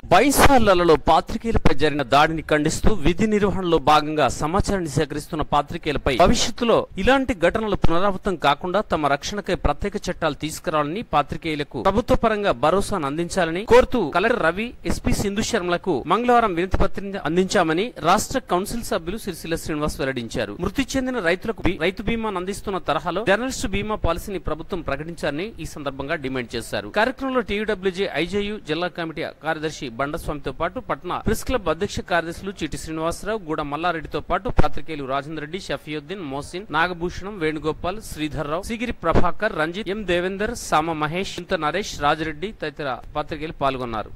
బైసాలలో పాత్రికేయులపై జరిగిన దాడిని ఖండిస్తూ విధి నిర్వహణలో భాగంగా సమాచారాన్ని సేకరిస్తున్న పాత్రికేయులపై భవిష్యత్తులో ఇలాంటి ఘటనలు పునరావృతం కాకుండా తమ రక్షణకై ప్రత్యేక చట్టాలు తీసుకురావాలని పాత్రికేయులకు ప్రభుత్వ పరంగా భరోసాను అందించాలని కోరుతూ కలెక్టర్ రవి, ఎస్పీ సింధు శర్మలకు మంగళవారం వినతి పత్రాన్ని అందించామని రాష్ట్ర కౌన్సిల్ సభ్యులు సిరిసిల్ల శ్రీనివాస్ వెల్లడించారు. మృతి చెందిన రైతులకు రైతు బీమాను అందిస్తున్న తరహాలో జర్నలిస్టు బీమా పాలసీని ప్రభుత్వం ప్రకటించాలని ఈ సందర్భంగా డిమాండ్ చేశారు. కార్యక్రమంలో టీయూడబ్ల్యూజే ఐజేయు జిల్లా కమిటీ కార్యదర్శి బండస్వామితో పాటు పట్న ప్రెస్ క్లబ్ అధ్యక్ష కార్యదర్శులు చిటి శ్రీనివాసరావు, గూడ మల్లారెడ్డితో పాటు పాత్రికేయులు రాజేంద్ర రెడ్డి, షఫియుద్దీన్, మోసిన్, నాగభూషణం, వేణుగోపాల్, శ్రీధర్రావు, సిగిరి ప్రభాకర్, రంజిత్, ఎం దేవేందర్, సామ మహేష్, ఇంత నరేష్, రాజిరెడ్డి తదితర పాత్రికేయులు పాల్గొన్నారు.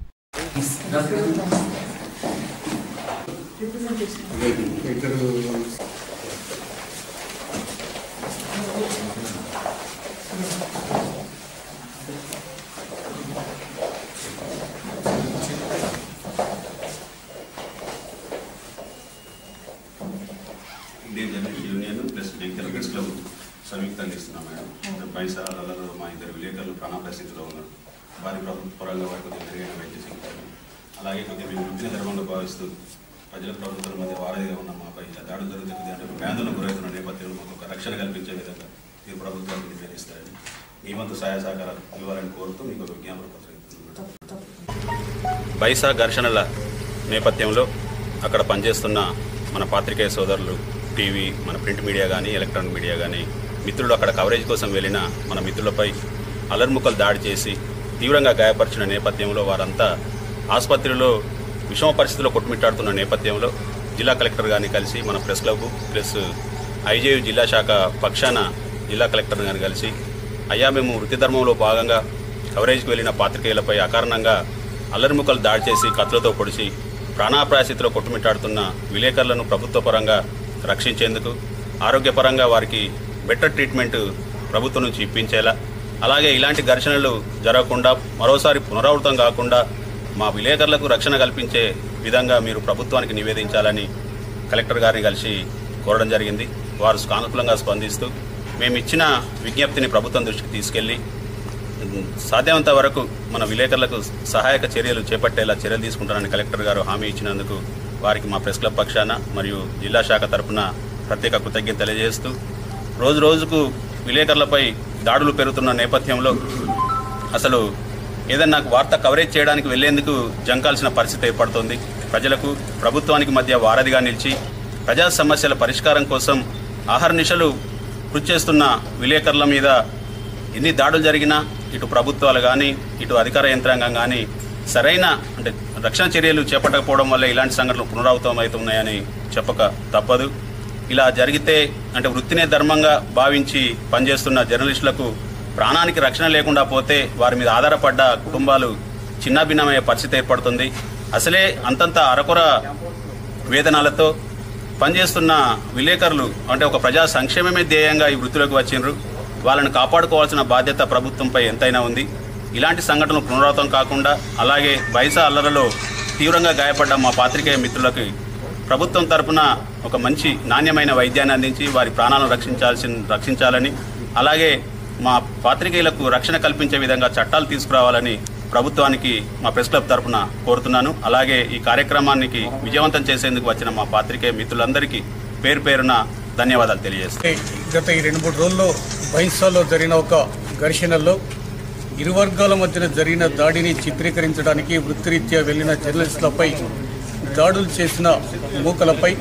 Indian journalist union plus press club సంయుక్తంగా ఇస్తున్నాం మేడం. బైసాలలో మా ఇద్దరు విలేకరులు ప్రాణాపాయ స్థితిలో ఉన్నారు. వారి ప్రభుత్వ పరంగా వారికి కొద్దిగా మెరుగైన వైద్య చికిత్స, అలాగే కొద్దిగా మేము వృత్తిని ధర్మంగా భావిస్తూ ప్రజల ప్రభుత్వాల మధ్య వారధిగా ఉన్న మాపై దాడులు జరుగుతుంది అంటే వ్యాధులను గురవుతున్న నేపథ్యంలో మాకు ఒక రక్షణ కల్పించే విధంగా మీరు ప్రభుత్వానికి నివేదిస్తారని మీ వంతు సహాయ సహకారాలు ఇవ్వాలని కోరుతూ మీకు ఒక విజ్ఞాపన పత్రం ఇస్తున్నాం. బైసా ఘర్షణల నేపథ్యంలో అక్కడ పనిచేస్తున్న మన పాత్రికేయ సోదరులు, టీవీ, మన ప్రింట్ మీడియా కానీ ఎలక్ట్రానిక్ మీడియా కానీ మిత్రులు అక్కడ కవరేజ్ కోసం వెళ్ళిన మన మిత్రులపై అలర్ముకలు దాడి చేసి తీవ్రంగా గాయపరిచిన నేపథ్యంలో వారంతా ఆసుపత్రిలో విషమ పరిస్థితిలో కొట్టుమిట్టాడుతున్న నేపథ్యంలో జిల్లా కలెక్టర్ గారిని కలిసి మన ప్రెస్ క్లబ్ ప్లస్ ఐజేయు జిల్లా శాఖ పక్షాన జిల్లా కలెక్టర్ గారిని కలిసి అయ్యా మేము వృత్తి ధర్మంలో భాగంగా కవరేజ్కి వెళ్ళిన పాత్రికేయులపై అకారణంగా అలర్ముకలు దాడి చేసి కత్తులతో పొడిచి ప్రాణాపాయ స్థితిలో కొట్టుమిట్టాడుతున్న విలేకరులను ప్రభుత్వ పరంగా రక్షించేందుకు, ఆరోగ్యపరంగా వారికి బెటర్ ట్రీట్మెంట్ ప్రభుత్వం నుంచి ఇప్పించేలా, అలాగే ఇలాంటి ఘర్షణలు జరగకుండా మరోసారి పునరావృతం కాకుండా మా విలేకరులకు రక్షణ కల్పించే విధంగా మీరు ప్రభుత్వానికి నివేదించాలని కలెక్టర్ గారిని కలిసి కోరడం జరిగింది. వారు సానుకూలంగా స్పందిస్తూ మేము ఇచ్చిన విజ్ఞప్తిని ప్రభుత్వం దృష్టికి తీసుకెళ్లి సాధ్యమంత వరకు మన విలేకరులకు సహాయక చర్యలు చేపట్టేలా చర్యలు తీసుకుంటారని కలెక్టర్ గారు హామీ ఇచ్చినందుకు వారికి మా ప్రెస్ క్లబ్ పక్షాన మరియు జిల్లా శాఖ తరఫున ప్రత్యేక కృతజ్ఞత తెలియజేస్తూ రోజు రోజుకు విలేకరులపై దాడులు పెరుగుతున్న నేపథ్యంలో అసలు ఏదన్నా వార్త కవరేజ్ చేయడానికి వెళ్లేందుకు జంకాల్సిన పరిస్థితి ఏర్పడుతోంది. ప్రజలకు ప్రభుత్వానికి మధ్య వారధిగా నిలిచి ప్రజా సమస్యల పరిష్కారం కోసం ఆహర్నిశలు కృషి చేస్తున్న విలేకరుల మీద ఎన్ని దాడులు జరిగినా ఇటు ప్రభుత్వాలు కానీ ఇటు అధికార యంత్రాంగం కానీ సరైన రక్షణ చర్యలు చేపట్టకపోవడం వల్ల ఇలాంటి సంఘటనలు పునరావృతం అవుతున్నాయని చెప్పక తప్పదు. ఇలా జరిగితే వృత్తినే ధర్మంగా భావించి పనిచేస్తున్న జర్నలిస్టులకు ప్రాణానికి రక్షణ లేకుండా పోతే వారి మీద ఆధారపడ్డ కుటుంబాలు చిన్నాభిన్నమయ్యే పరిస్థితి ఏర్పడుతుంది. అసలే అంతంత అరకొర వేతనాలతో పనిచేస్తున్న విలేకరులు ఒక ప్రజా సంక్షేమమే ధ్యేయంగా ఈ వృత్తిలోకి వచ్చిండ్రు. వాళ్ళని కాపాడుకోవాల్సిన బాధ్యత ప్రభుత్వంపై ఎంతైనా ఉంది. ఇలాంటి సంఘటనలు పునరావృతం కాకుండా అలాగే బైసా అల్లర్లలో తీవ్రంగా గాయపడ్డ మా పాత్రికేయ మిత్రులకి ప్రభుత్వం తరపున ఒక మంచి నాణ్యమైన వైద్యాన్ని అందించి వారి ప్రాణాలను రక్షించాలని, అలాగే మా పాత్రికేయులకు రక్షణ కల్పించే విధంగా చట్టాలు తీసుకురావాలని ప్రభుత్వానికి మా ప్రెస్ క్లబ్ తరపున కోరుతున్నాను. అలాగే ఈ కార్యక్రమానికి విజయవంతం చేసేందుకు వచ్చిన మా పాత్రికేయ మిత్రులందరికీ పేరు పేరున ధన్యవాదాలు తెలియజేస్తాను. గత ఈ 2-3 రోజుల్లో బైసాలో జరిగిన ఒక ఘర్షణల్లో ఇరు వర్గాల మధ్యన జరిగిన దాడిని చిత్రీకరించడానికి వృత్తిరీత్యా వెళ్లిన జర్నలిస్టులపై దాడులు చేసిన మూకలపై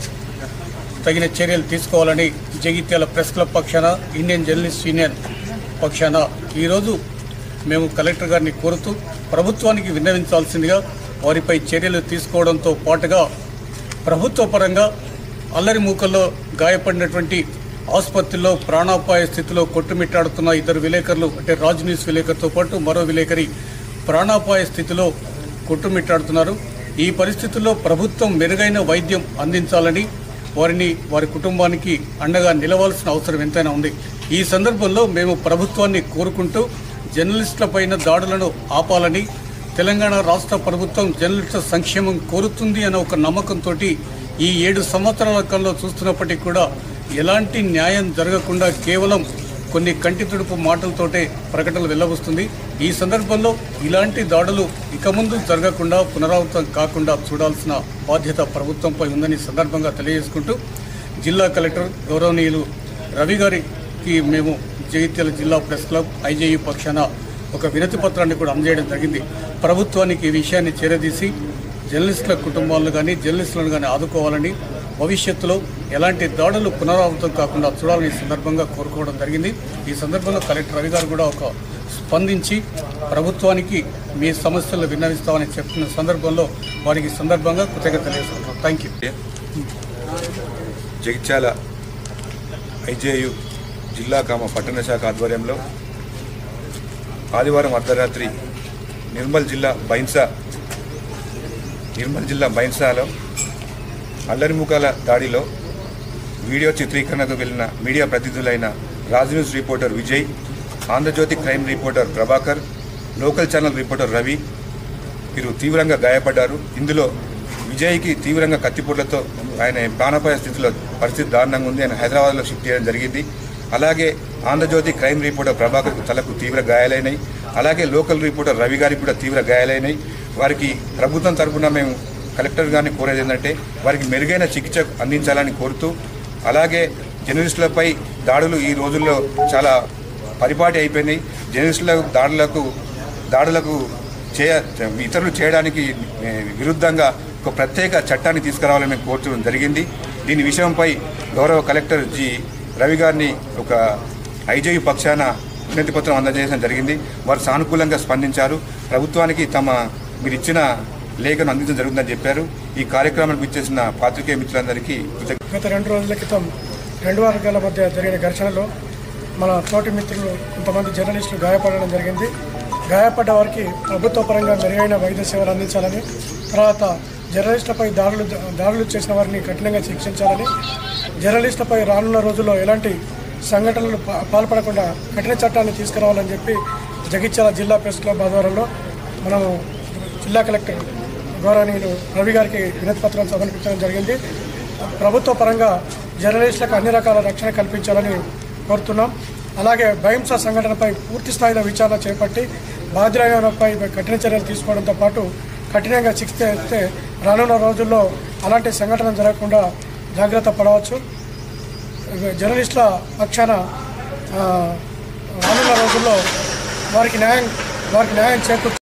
తగిన చర్యలు తీసుకోవాలని జగిత్యాల ప్రెస్ క్లబ్ పక్షాన, ఇండియన్ జర్నలిస్ట్ యూనియన్ పక్షాన ఈరోజు మేము కలెక్టర్ గారిని కోరుతూ ప్రభుత్వానికి విన్నవించాల్సిందిగా వారిపై చర్యలు తీసుకోవడంతో పాటుగా ప్రభుత్వ పరంగా అల్లరి మూకల్లో గాయపడినటువంటి ఆసుపత్రిలో ప్రాణాపాయ స్థితిలో కొట్టుమిట్టాడుతున్న ఇద్దరు విలేకరులు రాజ్ న్యూస్ విలేకరితో పాటు మరో విలేకరి ప్రాణాపాయ స్థితిలో కొట్టుమిట్టాడుతున్నారు. ఈ పరిస్థితుల్లో ప్రభుత్వం మెరుగైన వైద్యం అందించాలని, వారి కుటుంబానికి అండగా నిలవాల్సిన అవసరం ఎంతైనా ఉంది. ఈ సందర్భంలో మేము ప్రభుత్వాన్ని కోరుకుంటూ జర్నలిస్టులపైన దాడులను ఆపాలని, తెలంగాణ రాష్ట్ర ప్రభుత్వం జర్నలిస్టుల సంక్షేమం కోరుతుంది అనే ఒక నమ్మకంతో ఈ 7 సంవత్సరాల కాలంలో చూస్తున్నప్పటికీ కూడా ఎలాంటి న్యాయం జరగకుండా కేవలం కొన్ని కంటి తుడుపు మాటలతోటే ప్రకటనలు వెల్లవస్తుంది. ఈ సందర్భంలో ఇలాంటి దాడులు ఇక ముందు జరగకుండా పునరావృతం కాకుండా చూడాల్సిన బాధ్యత ప్రభుత్వంపై ఉందని సందర్భంగా తెలియజేసుకుంటూ జిల్లా కలెక్టర్ గౌరవనీయులు రవి గారికి మేము జగిత్యాల జిల్లా ప్రెస్ క్లబ్ ఐజేయు పక్షాన ఒక వినతి పత్రాన్ని కూడా అందజేయడం జరిగింది. ప్రభుత్వానికి ఈ విషయాన్ని చేరదీసి జర్నలిస్టుల కుటుంబాలను కానీ జర్నలిస్టులను కానీ ఆదుకోవాలని, భవిష్యత్తులో ఎలాంటి దాడులు పునరావృతం కాకుండా చూడాలని సందర్భంగా కోరుకోవడం జరిగింది. ఈ సందర్భంగా కలెక్టర్ రవి గారు కూడా ఒక స్పందించి ప్రభుత్వానికి మీ సమస్యలు విన్నవిస్తామని చెప్పిన సందర్భంలో వారికి సందర్భంగా కృతజ్ఞతలు తెలియజేస్తున్నాం. Thank you. జగిత్యాల ఐజేయు జిల్లా పట్టణ శాఖ ఆధ్వర్యంలో ఆదివారం అర్ధరాత్రి నిర్మల్ జిల్లా బైన్సాలో అల్లరిముఖాల దాడిలో వీడియో చిత్రీకరణకు వెళ్లిన మీడియా ప్రతినిధులైన Raj news reporter Vijay, Andhrajyothy crime reporter Prabhakar, local channel reporter Ravi వీరు తీవ్రంగా గాయపడ్డారు. ఇందులో విజయ్కి తీవ్రంగా కత్తిపోట్లతో ఆయన ప్రాణాపాయ స్థితిలో పరిస్థితి దారుణంగా ఉంది. ఆయన హైదరాబాద్లో షిఫ్ట్ చేయడం జరిగింది. అలాగే ఆంధ్రజ్యోతి క్రైమ్ రిపోర్టర్ ప్రభాకర్కు తలకు తీవ్ర గాయాలైనాయి. అలాగే లోకల్ రిపోర్టర్ రవి గారికి కూడా తీవ్ర గాయాలైనాయి. వారికి ప్రభుత్వం తరఫున మేము కలెక్టర్ గారిని కోరేది ఏంటంటే వారికి మెరుగైన చికిత్స అందించాలని కోరుతూ, అలాగే జర్నలిస్టులపై దాడులు ఈ రోజుల్లో చాలా పరిపాటి అయిపోయినాయి. జర్నలిస్టుల దాడులకు ఇతరులు చేయడానికి విరుద్ధంగా ఒక ప్రత్యేక చట్టాన్ని తీసుకురావాలని మేము కోరడం జరిగింది. దీని విషయంపై గౌరవ కలెక్టర్ జి రవి గారిని ఒక ఐజేయు పక్షాన వినతి పత్రం అందజేయడం జరిగింది. వారు సానుకూలంగా స్పందించారు. ప్రభుత్వానికి మీరు ఇచ్చిన లేఖను అందించడం జరుగుతుందని చెప్పారు. ఈ కార్యక్రమానికి ఇచ్చేసిన పాత్రికేయ మిత్రులందరికీ గత 2 రోజుల క్రితం 2 వర్గాల మధ్య జరిగిన ఘర్షణలో మన తోటి మిత్రులు కొంతమంది జర్నలిస్టులు గాయపడడం జరిగింది. గాయపడ్డ వారికి ప్రభుత్వ పరంగా మెరుగైన వైద్య సేవలు అందించాలని, తర్వాత జర్నలిస్టులపై దాడులు చేసిన వారిని కఠినంగా శిక్షించాలని, జర్నలిస్టులపై రానున్న రోజుల్లో ఎలాంటి సంఘటనలు పాల్పడకుండా కఠిన చట్టాన్ని తీసుకురావాలని చెప్పి జగిత్యాల జిల్లా ప్రెస్ క్లబ్ ఆధ్వర్యంలో మనము జిల్లా కలెక్టర్ గౌరవనీయులు రవి గారికి వినతి పత్రం సమర్పించడం జరిగింది. ప్రభుత్వ పరంగా జర్నలిస్టులకు అన్ని రకాల రక్షణ కల్పించాలని కోరుతున్నాం. అలాగే భయంస సంఘటనపై పూర్తి స్థాయిలో విచారణ చేపట్టి బాధ్యులైన వారిపై కఠిన చర్యలు తీసుకోవడంతో పాటు కఠినంగా శిక్ష ఇస్తే రానున్న రోజుల్లో అలాంటి సంఘటన జరగకుండా జాగ్రత్త పడవచ్చు. జర్నలిస్టుల పక్షాన రానున్న రోజుల్లో వారికి న్యాయం చేకూర్చు